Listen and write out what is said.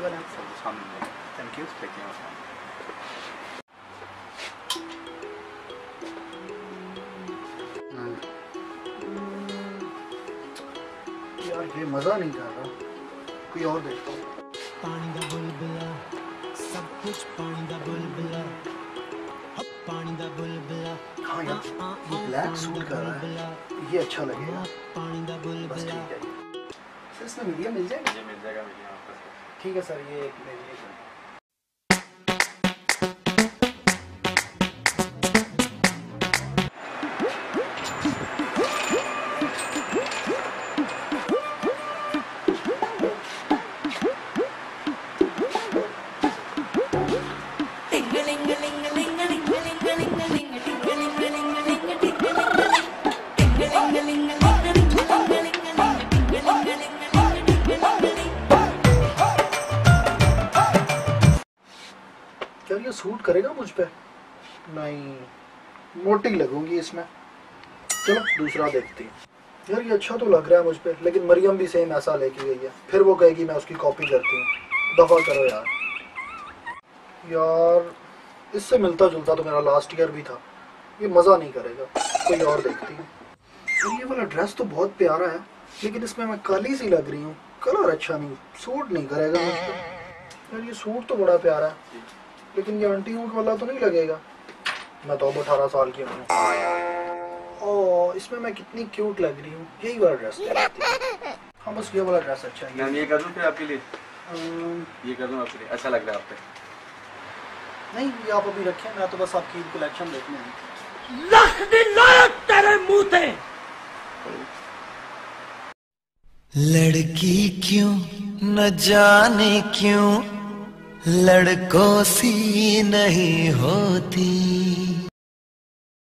वाला सामने thank you. यार ये मजा नहीं कर रहा, कोई और देखता हूँ। पानी दा बुलबुला सब कुछ पानी दा बुलबुला, अब पानी दा बुलबुला। हाँ यार ये ब्लैक सूट कर रहा है, ये अच्छा लगेगा। पानी दा बस बुलबुला। ठीक है सर, इसमें मीडियम मिल जाएगा? ये मिल जाएगा मीडियम आपका सर। ठीक है सर, ये एक ले लीजिए। क्या ये सूट करेगा मुझ पे? नहीं, मोटी लगूंगी इसमें। चलो दूसरा देखती हूँ। यार ये अच्छा तो लग रहा है मुझ पे, लेकिन मरियम भी सेम ऐसा लेके गई है, फिर वो कहेगी मैं उसकी कॉपी करती हूँ। दफा करो यार। यार इससे मिलता जुलता तो मेरा लास्ट ईयर भी था, ये मज़ा नहीं करेगा, कोई और देखती हूँ। और ये वाला ड्रेस तो बहुत प्यारा है, लेकिन इसमें मैं काली सी लग रही हूँ, कलर अच्छा नहीं, सूट नहीं करेगा मुझ पे। यार ये सूट तो बड़ा प्यारा है, लेकिन ये आंटी ऊँट वाला तो नहीं लगेगा। मैं तो अब 18 साल की हूँ। ओह इसमें मैं कितनी क्यूट लग रही हूँ, यही वाला ड्रेस है। हाँ बस ये वाला ड्रेस अच्छा है। मैम ये कर दूँ फिर आपके लिए? ये कर दूँ आपके लिए, अच्छा लग रहा है आप पे? नहीं ये आप अभी रखें, मैं तो बस आपकी कलेक्शन देखने आई थी। लख दिन लायक तेरे मुंह ते। लड़की क्यों न जाने क्यों लड़कों सी नहीं होती।